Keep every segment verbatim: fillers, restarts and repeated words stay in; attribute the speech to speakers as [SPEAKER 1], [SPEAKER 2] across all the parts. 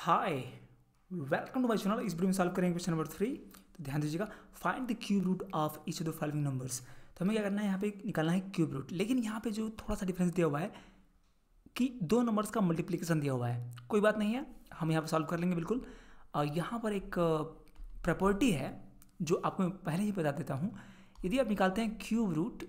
[SPEAKER 1] Hi, welcome to my channel. इस video में solve करेंगे क्वेश्चन नंबर थ्री। तो ध्यान दीजिएगा, find the cube root of each of the following numbers. तो हमें क्या करना है, यहाँ पे निकालना है क्यूब रूट। लेकिन यहाँ पे जो थोड़ा सा डिफरेंस दिया हुआ है कि दो नंबर्स का मल्टीप्लिकेशन दिया हुआ है। कोई बात नहीं है, हम यहाँ पे सॉल्व कर लेंगे बिल्कुल। और यहाँ पर एक प्रॉपर्टी है जो आपको मैं पहले ही बता देता हूँ। यदि आप निकालते हैं cube root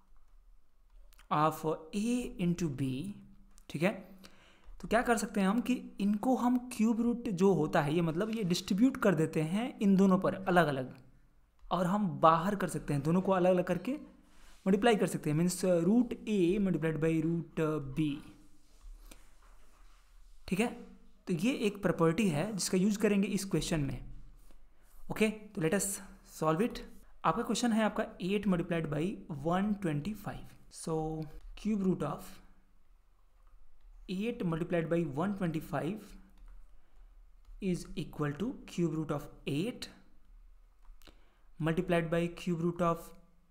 [SPEAKER 1] of A into B, ठीक है, तो क्या कर सकते हैं हम कि इनको हम क्यूब रूट जो होता है, ये मतलब ये डिस्ट्रीब्यूट कर देते हैं इन दोनों पर अलग अलग, और हम बाहर कर सकते हैं दोनों को अलग अलग करके मल्टीप्लाई कर सकते हैं। Means root A multiplied by root B, ठीक है। तो ये एक प्रॉपर्टी है जिसका यूज करेंगे इस क्वेश्चन में। ओके, तो लेट अस सॉल्व इट। आपका क्वेश्चन है आपका eight multiplied by one twenty five. So cube root of eight multiplied by one twenty-five is equal to cube root of eight multiplied by cube root of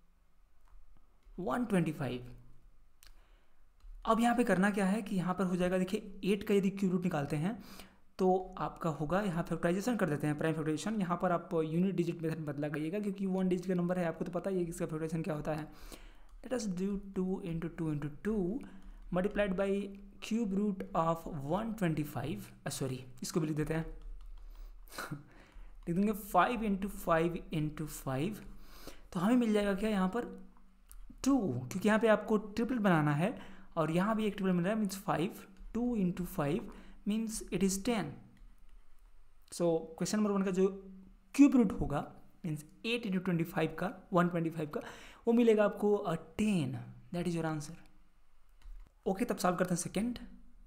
[SPEAKER 1] one twenty-five। अब यहाँ पे करना क्या है कि यहाँ पर हो जाएगा, देखिए एट का यदि क्यूब रूट निकालते हैं तो आपका होगा, यहाँ फैक्टराइजेशन कर देते हैं, प्राइम फैक्टराइजेशन। यहाँ पर आप यूनिट डिजिट मेथड बदला गइएगा क्योंकि वन डिजिट का नंबर है, आपको तो पता ही है कि इसका फैक्टराइजेशन क्या होता है। Let us do two into two into two multiplied by cube root of one twenty five, sorry इसको भी लिख देते हैं लिख देंगे five into five into five. तो हमें मिल जाएगा क्या यहाँ पर टू, क्योंकि यहाँ पे आपको ट्रिपल बनाना है और यहाँ भी एक ट्रिपल मिल रहा है, means five. Two into five means it is ten. So question number one का जो क्यूब रूट होगा means eight into twenty five का वन ट्वेंटी फाइव का, वो मिलेगा आपको ten. That is your answer. Okay, तब सॉल्व करते हैं सेकेंड।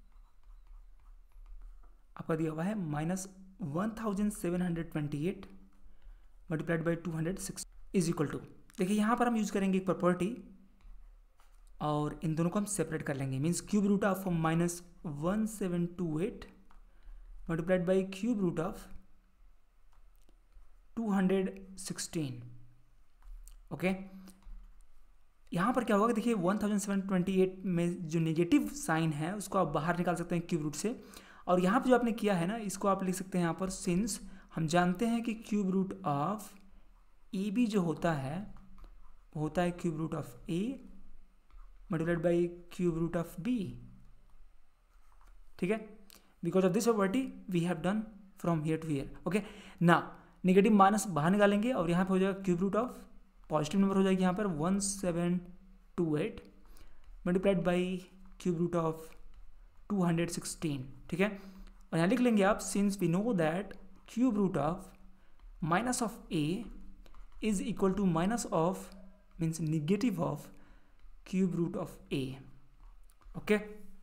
[SPEAKER 1] आपका दिया हुआ है minus one thousand seven hundred twenty eight multiplied by two hundred six is equal to, देखिए यहाँ पर हम यूज करेंगे एक प्रॉपर्टी और इन दोनों को हम सेपरेट कर लेंगे। Means cube root of minus one seven two eight multiplied by cube root of two hundred sixteen. Okay, यहाँ पर क्या होगा, देखिए one thousand seven twenty eight में जो नेगेटिव साइन है उसको आप बाहर निकाल सकते हैं क्यूब रूट से। और यहाँ पर जो आपने किया है ना, इसको आप लिख सकते हैं यहाँ पर, सिंस हम जानते हैं कि cube root of A B जो होता है वो होता है cube root of A multiplied by cube root of B, ठीक है। Because of this property we have done from here to here. Okay, ना नेगेटिव माइनस बाहर निकालेंगे और यहाँ पे हो जाएगा cube root of positive number हो जाएगी यहाँ पर one seven two eight multiplied by cube root of two hundred sixteen, ठीक है। और यहाँ लिख लेंगे आप, since we know that cube root of minus of A is equal to minus of means negative of cube root of A. Okay,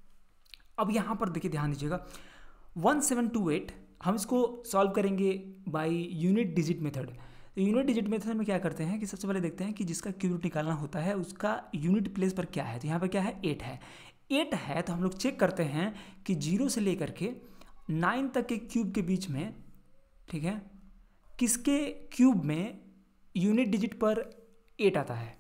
[SPEAKER 1] अब यहाँ पर देखिए ध्यान दीजिएगा, वन सेवन टू एट हम इसको सॉल्व करेंगे बाय यूनिट डिजिट मेथड। तो यूनिट डिजिट मेथड में क्या करते हैं कि सबसे पहले देखते हैं कि जिसका क्यूब रूट निकालना होता है उसका यूनिट प्लेस पर क्या है। तो यहाँ पर क्या है, एट है। एट है तो हम लोग चेक करते हैं कि जीरो से लेकर के नाइन तक के क्यूब के बीच में, ठीक है, किसके क्यूब में यूनिट डिजिट पर एट आता है।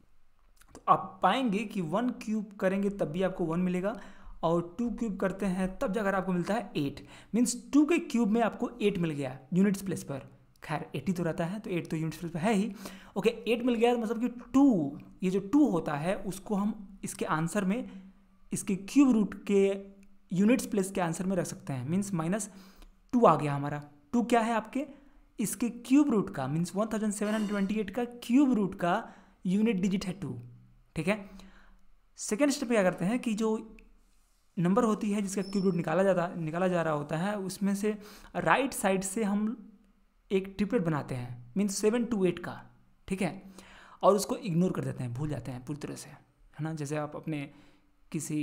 [SPEAKER 1] तो आप पाएंगे कि वन क्यूब करेंगे तब भी आपको वन मिलेगा, और टू क्यूब करते हैं तब जाकर आपको मिलता है एट। मीन्स टू के क्यूब में आपको एट मिल गया यूनिट्स प्लेस पर। खैर एट ही तो रहता है तो एट तो यूनिट्स प्लेस पर है ही। ओके, एट मिल गया मतलब कि टू, ये जो टू होता है उसको हम इसके आंसर में, इसके क्यूब रूट के यूनिट्स प्लेस के आंसर में रख सकते हैं। मीन्स माइनस टू आ गया हमारा। टू क्या है आपके, इसके क्यूब रूट का, means one thousand seven hundred twenty eight का क्यूब रूट का यूनिट डिजिट है टू, ठीक है। सेकेंड स्टेप क्या करते हैं कि जो नंबर होती है जिसका क्यूब रूट निकाला जाता निकाला जा रहा होता है उसमें से राइट साइड से हम एक ट्रिपलेट बनाते हैं, मीन्स सेवन टू एट का, ठीक है, और उसको इग्नोर कर देते हैं, भूल जाते हैं पूरी तरह से, है ना। जैसे आप अपने किसी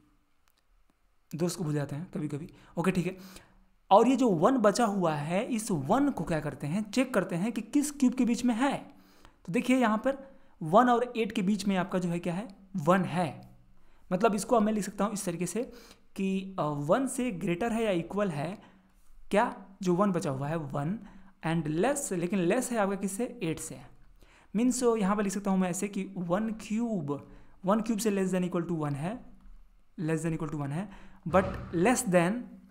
[SPEAKER 1] दोस्त को भूल जाते हैं कभी कभी। ओके, ठीक है। और ये जो वन बचा हुआ है, इस वन को क्या करते हैं, चेक करते हैं कि किस क्यूब के बीच में है। तो देखिए यहाँ पर वन और एट के बीच में आपका जो है क्या है, वन है। मतलब इसको मैं लिख सकता हूँ इस तरीके से कि वन से ग्रेटर है या इक्वल है क्या, जो वन बचा हुआ है वन, एंड लेस, लेकिन लेस है आपका किससे, एट से। मीन्स यहाँ पर लिख सकता हूँ मैं ऐसे कि वन क्यूब, वन क्यूब से less than equal to one है, less than equal to one है, but less than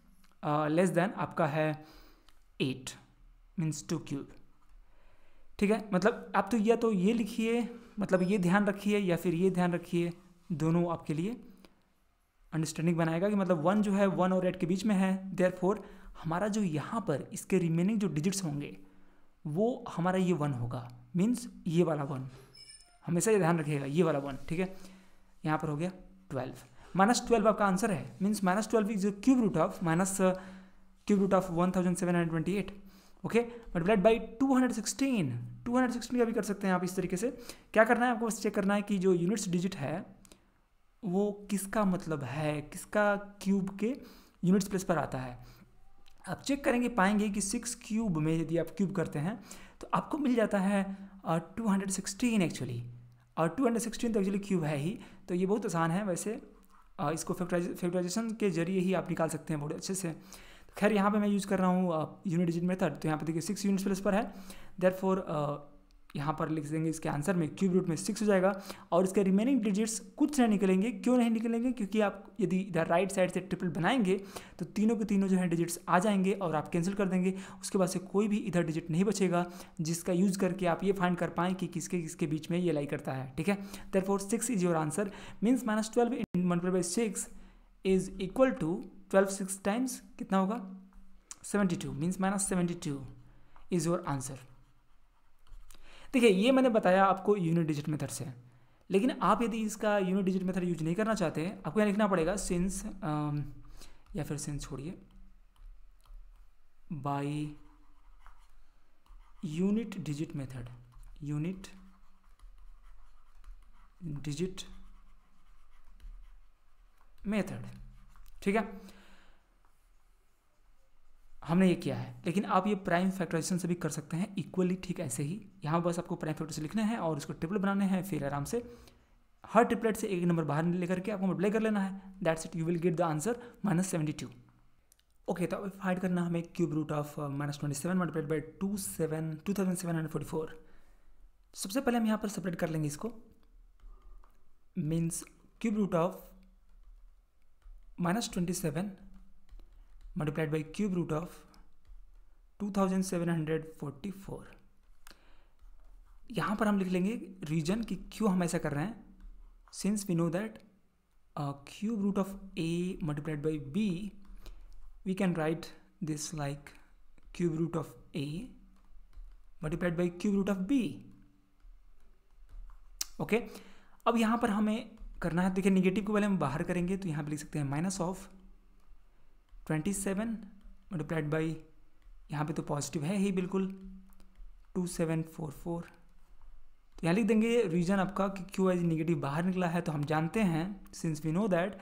[SPEAKER 1] less than आपका है एट मीन्स टू क्यूब। ठीक है, मतलब आप तो या तो ये लिखिए, मतलब ये ध्यान रखिए, या फिर ये ध्यान रखिए, दोनों आपके लिए अंडरस्टैंडिंग बनाएगा कि मतलब वन जो है वन और एट के बीच में है, देयरफॉर हमारा जो यहाँ पर इसके रिमेनिंग जो डिजिट्स होंगे वो हमारा ये वन होगा, मीन्स ये वाला वन, हमेशा ये ध्यान रखिएगा, ये वाला वन। ठीक है, यहाँ पर हो गया ट्वेल्व, माइनस ट्वेल्व आपका आंसर है, means minus twelve is cube root of minus cube root of one thousand seven hundred twenty eight. Okay, multiplied by two hundred sixteen, two hundred sixteen का भी कर सकते हैं आप इस तरीके से। क्या करना है आपको, बस चेक करना है कि जो यूनिट्स डिजिट है वो किसका मतलब है, किसका क्यूब के यूनिट्स प्लेस पर आता है। आप चेक करेंगे, पाएंगे कि सिक्स क्यूब में यदि आप क्यूब करते हैं तो आपको मिल जाता है टू हंड्रेड सिक्सटीन एक्चुअली, और टू हंड्रेड सिक्सटीन तो एक्चुअली क्यूब है ही, तो ये बहुत आसान है वैसे, uh, इसको फैक्टराइजेशन के जरिए ही आप निकाल सकते हैं बहुत अच्छे से। खैर यहाँ पे मैं यूज़ कर रहा हूँ यूनिट डिजिट मेथड, तो यहाँ पे देखिए सिक्स यूनिट्स प्लेस पर है, देयरफॉर यहाँ पर लिख देंगे इसके आंसर में क्यूब रूट में सिक्स हो जाएगा, और इसके रिमेनिंग डिजिट्स कुछ नहीं निकलेंगे। क्यों नहीं निकलेंगे, क्योंकि आप यदि इधर राइट साइड से ट्रिपल बनाएंगे तो तीनों के तीनों जो है डिजिट्स आ जाएंगे और आप कैंसिल कर देंगे, उसके बाद से कोई भी इधर डिजिट नहीं बचेगा जिसका यूज़ करके आप ये फाइंड कर पाएँ कि किसके किसके बीच में ये लाई करता है। ठीक है, therefore six is your answer, means minus twelve in multiply by six is equal to twelve six times कितना होगा seventy two, means minus seventy two is your answer. देखिए ये मैंने बताया आपको यूनिट डिजिट मेथड से, लेकिन आप यदि इसका यूनिट डिजिट मेथड यूज नहीं करना चाहते, आपको यहाँ लिखना पड़ेगा सिंस, या फिर सिंस छोड़िए, by unit digit method, unit digit method. ठीक है, हमने ये किया है, लेकिन आप ये प्राइम फैक्टराइजेशन से भी कर सकते हैं इक्वली, ठीक ऐसे ही। यहाँ बस आपको प्राइम फैक्टर से लिखना है और उसको ट्रिपल बनाने हैं, फिर आराम से हर ट्रिपलेट से एक नंबर बाहर लेकर के आपको मल्टीप्लाई कर लेना है, that's it, you will get the answer minus seventy two. Okay, तो अब फाइंड करना हमें cube root of minus twenty seven multiplied by two seven two thousand seven hundred forty four. सबसे पहले हम यहाँ पर सेपरेट कर लेंगे इसको, means cube root of minus twenty seven multiplied by cube root of two thousand seven hundred forty four. यहाँ पर हम लिख लेंगे रीजन कि क्यों हम ऐसा कर रहे हैं, since we know that cube root of A multiplied by B, we can write this like cube root of A multiplied by cube root of B. Okay, अब यहाँ पर हमें करना है, देखिए निगेटिव को पहले हम बाहर करेंगे, तो यहाँ पे लिख सकते हैं minus of twenty seven multiplied by, यहाँ पे तो पॉजिटिव है ही बिल्कुल, टू सेवन फोर फोर। तो यहाँ लिख देंगे रीजन आपका कि क्यों एज निगेटिव बाहर निकला है, तो हम जानते हैं since we know that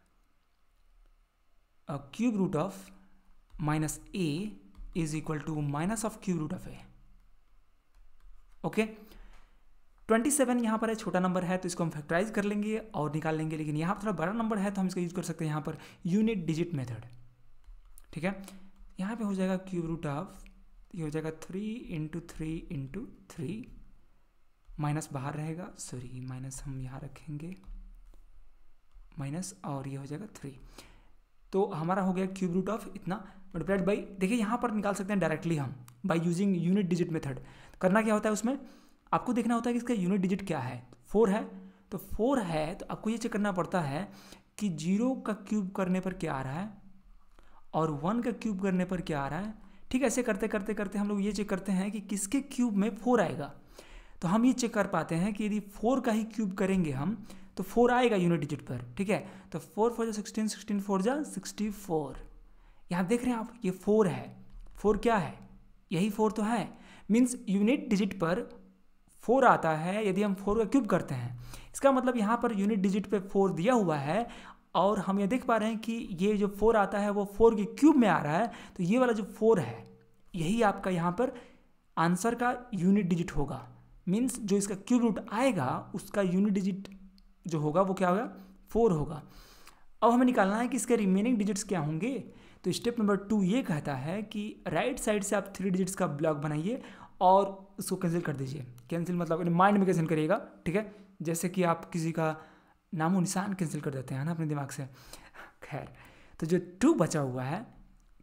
[SPEAKER 1] cube root of minus A is equal to minus of cube root of A. Okay, twenty seven यहाँ पर है, छोटा नंबर है तो इसको हम फैक्टराइज कर लेंगे और निकाल लेंगे, लेकिन यहाँ पर थोड़ा बड़ा नंबर है तो हम इसका यूज कर सकते हैं यहाँ पर यूनिट डिजिट मेथड। ठीक है, यहाँ पे हो जाएगा क्यूब रूट ऑफ, ये हो जाएगा three into three into three, minus बाहर रहेगा, सॉरी माइनस हम यहाँ रखेंगे माइनस, और ये हो जाएगा थ्री, तो हमारा हो गया क्यूब रूट ऑफ इतना मल्टीप्लाइड बाई, देखिए यहाँ पर निकाल सकते हैं डायरेक्टली हम by using unit digit method. करना क्या होता है उसमें, आपको देखना होता है कि इसका यूनिट डिजिट क्या है, फोर है, तो फोर है तो आपको ये चेक करना पड़ता है कि जीरो का क्यूब करने पर क्या आ रहा है और वन का क्यूब करने पर क्या आ रहा है। ठीक, ऐसे करते करते करते हम लोग ये चेक करते हैं कि किसके क्यूब में फोर आएगा, तो हम ये चेक कर पाते हैं कि यदि फोर का ही क्यूब करेंगे हम तो फोर आएगा यूनिट डिजिट पर। ठीक है, तो फोर फोर जा सिक्सटीन, सिक्सटीन फोर जा सिक्सटी फोर, यहाँ देख रहे हैं आप ये फोर है, फोर क्या है, यही फोर तो है, मीन्स यूनिट डिजिट पर फोर आता है यदि हम फोर का क्यूब करते हैं। इसका मतलब यहाँ पर यूनिट डिजिट पे फोर दिया हुआ है और हम ये देख पा रहे हैं कि ये जो फोर आता है वो फोर के क्यूब में आ रहा है, तो ये वाला जो फोर है यही आपका यहाँ पर आंसर का यूनिट डिजिट होगा, मीन्स जो इसका क्यूब रूट आएगा उसका यूनिट डिजिट जो होगा वो क्या होगा, फोर होगा। अब हमें निकालना है कि इसके रिमेनिंग डिजिट्स क्या होंगे, तो स्टेप नंबर टू ये कहता है कि राइट साइड से आप थ्री डिजिट्स का ब्लॉक बनाइए और उसको कैंसिल कर दीजिए। कैंसिल मतलब माइंड में कैंसिल करिएगा, ठीक है, जैसे कि आप किसी का नामो निशान कैंसिल कर देते हैं ना अपने दिमाग से। खैर, तो जो टू बचा हुआ है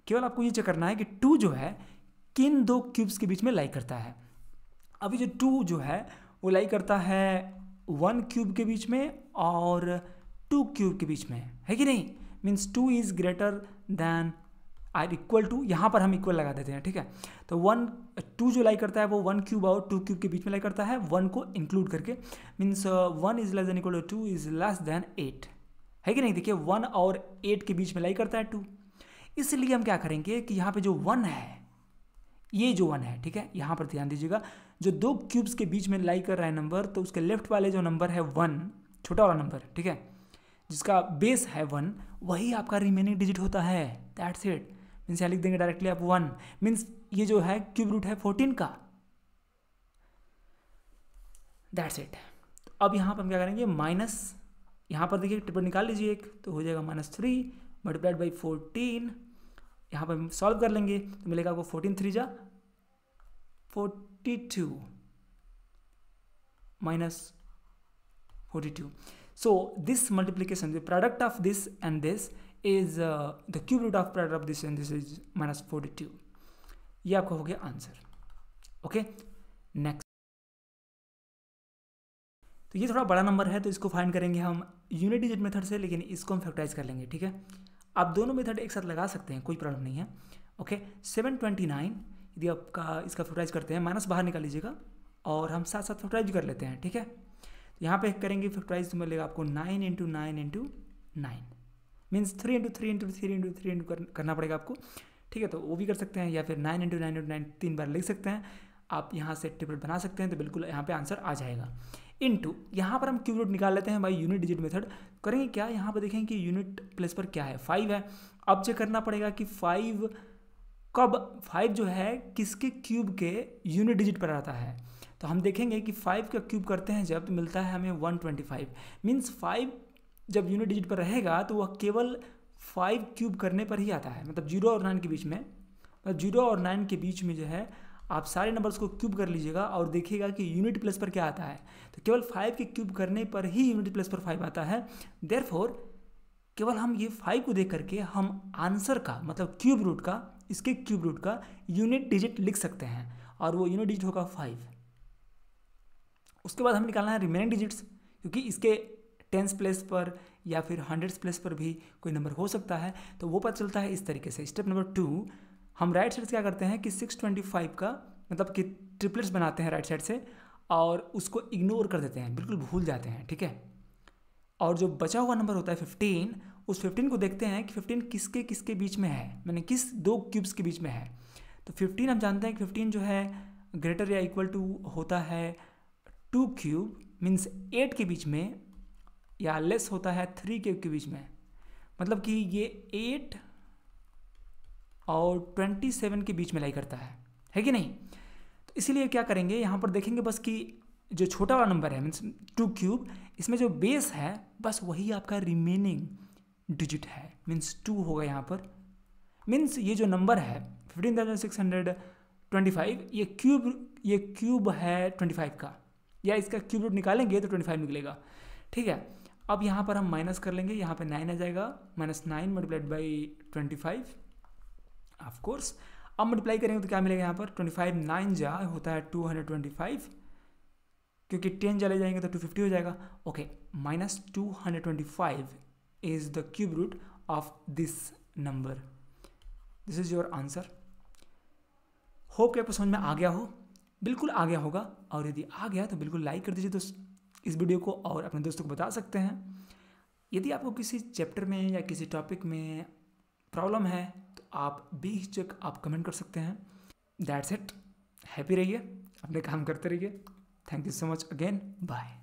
[SPEAKER 1] केवल आपको ये चेक करना है कि टू जो है किन दो क्यूब्स के बीच में लाई करता है। अभी जो टू जो है वो लाई करता है वन क्यूब के बीच में और टू क्यूब के बीच में, है कि नहीं। Means two is greater than or equal to, यहाँ पर हम इक्वल लगा देते हैं, ठीक है। तो वन टू जो लाई करता है वो वन क्यूब और टू क्यूब के बीच में लाई करता है, वन को इंक्लूड करके। Means one is less than equal to two is less than eight, है कि नहीं। देखिए वन और एट के बीच में लाई करता है टू, इसलिए हम क्या करेंगे कि यहाँ पे जो वन है, ये जो वन है, ठीक है, यहाँ पर ध्यान दीजिएगा, जो दो क्यूब्स के बीच में लाई कर रहा है नंबर, तो उसके लेफ्ट वाले जो नंबर है वन, छोटा वाला नंबर, ठीक है, जिसका बेस है वन, वही आपका रिमेनिंग डिजिट होता है। That's it. मीन्स यहाँ लिख देंगे डायरेक्टली आप वन, मीन्स ये जो है क्यूब रूट है फोर्टीन का। That's it. अब यहाँ पर हम क्या करेंगे, माइनस, यहाँ पर देखिए ट्रिपल निकाल लीजिए एक, तो हो जाएगा minus three multiplied by fourteen. यहाँ पर हम सॉल्व कर लेंगे तो मिलेगा आपको फोर्टीन थ्री जा forty two minus forty two. So this multiplication, the product of this and this is uh, the cube root of product of this and this is minus forty-two. ये आपका हो गया आंसर। Okay, next. तो ये थोड़ा बड़ा number है तो इसको फाइंड करेंगे हम यूनिट डिजिट मेथड से, लेकिन इसको हम फैक्टराइज कर लेंगे, ठीक है। आप दोनों मेथड एक साथ लगा सकते हैं, कोई प्रॉब्लम नहीं है। ओके, सेवन ट्वेंटी नाइन यदि आपका इसका फैक्टराइज करते हैं, माइनस बाहर निकाल लीजिएगा और हम साथ साथ फैक्टराइज भी कर लेते हैं, ठीक है। यहाँ पे करेंगे फैक्टराइज तो मिलेगा आपको nine into nine into nine, means three into three into three into three into करना पड़ेगा आपको, ठीक है। तो वो भी कर सकते हैं, या फिर nine into nine into nine तीन बार लिख सकते हैं आप, यहाँ से टेबल बना सकते हैं, तो बिल्कुल यहाँ पे आंसर आ जाएगा। इंटू यहाँ पर हम क्यूब रूट निकाल लेते हैं बाई यूनिट डिजिट मेथड। करेंगे क्या, यहाँ पर देखेंगे कि यूनिट प्लेस पर क्या है, फाइव है। अब चेक करना पड़ेगा कि फाइव कब, फाइव जो है किसके क्यूब के यूनिट डिजिट पर आता है। तो हम देखेंगे कि फाइव का क्यूब करते हैं जब, तो मिलता है हमें one twenty five. Means five जब यूनिट डिजिट पर रहेगा तो वह केवल फाइव क्यूब करने पर ही आता है, मतलब जीरो और नाइन के बीच में, मतलब जीरो और नाइन के बीच में जो है आप सारे नंबर्स को क्यूब कर लीजिएगा और देखिएगा कि यूनिट प्लेस पर क्या आता है। तो केवल फाइव के क्यूब करने पर ही यूनिट प्लेस पर फाइव आता है। देयरफॉर केवल हम ये फाइव को देख करके हम आंसर का, मतलब क्यूब रूट का, इसके क्यूब रूट का यूनिट डिजिट लिख सकते हैं, और वो यूनिट डिजिट होगा फाइव। उसके बाद हमें निकालना है रिमेनिंग डिजिट्स, क्योंकि इसके टेंस प्लेस पर या फिर हंड्रेड्स प्लेस पर भी कोई नंबर हो सकता है, तो वो पता चलता है इस तरीके से। स्टेप नंबर टू, हम राइट साइड से क्या करते हैं कि सिक्स ट्वेंटी फाइव का मतलब कि ट्रिपलेट्स बनाते हैं राइट साइड से, और उसको इग्नोर कर देते हैं, बिल्कुल भूल जाते हैं, ठीक है। और जो बचा हुआ नंबर होता है फिफ्टीन, उस फिफ्टीन को देखते हैं कि फिफ्टीन किसके किसके बीच में है, मैंने किस दो क्यूब्स के बीच में है। तो फिफ्टीन हम जानते हैं कि फिफ्टीन जो है ग्रेटर या इक्वल टू होता है टू क्यूब, मीन्स एट के बीच में, या लेस होता है थ्री क्यूब के बीच में। मतलब कि ये एट और ट्वेंटी सेवन के बीच में लाई करता है, है कि नहीं। तो इसीलिए क्या करेंगे, यहाँ पर देखेंगे बस कि जो छोटा वाला नंबर है मीन्स टू क्यूब, इसमें जो बेस है बस वही आपका रिमेनिंग डिजिट है, मीन्स टू होगा यहाँ पर। मीन्स ये जो नंबर है fifteen thousand six hundred twenty five, ये क्यूब ये क्यूब है ट्वेंटी फाइव का, या इसका क्यूब रूट निकालेंगे तो ट्वेंटी फाइव निकलेगा, ठीक है। अब यहाँ पर हम माइनस कर लेंगे, यहाँ पे नाइन आ जाएगा, minus nine multiplied by twenty five of course. अब मल्टीप्लाई करेंगे तो क्या मिलेगा यहाँ पर, ट्वेंटी फाइव नाइन जा होता है टू हंड्रेड ट्वेंटी फाइव, क्योंकि टेन चले जाएंगे तो टू फिफ्टी हो जाएगा। Okay, minus two hundred twenty five is the cube root of this number. This is your answer. Hope कि आपको समझ में आ गया हो, बिल्कुल आ गया होगा, और यदि आ गया तो बिल्कुल लाइक कर दीजिए दोस्त इस वीडियो को, और अपने दोस्तों को बता सकते हैं। यदि आपको किसी चैप्टर में या किसी टॉपिक में प्रॉब्लम है तो आप बेहिचक आप कमेंट कर सकते हैं। That's it. हैप्पी रहिए, अपने काम करते रहिए। Thank you so much again, bye.